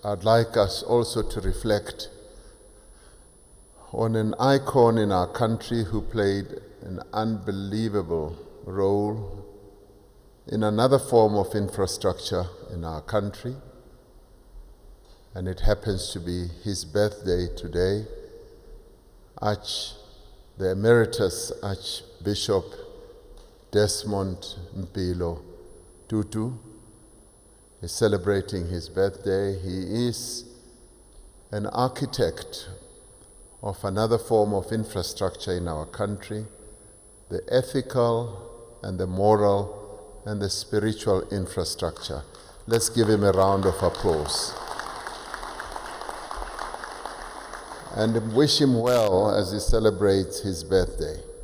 I'd like us also to reflect on an icon in our country who played an unbelievable role in another form of infrastructure in our country. And it happens to be his birthday today. The Emeritus Archbishop Desmond Mpilo Tutu is celebrating his birthday. He is an architect of another form of infrastructure in our country, the ethical and the moral and the spiritual infrastructure. Let's give him a round of applause. And wish him well as he celebrates his birthday.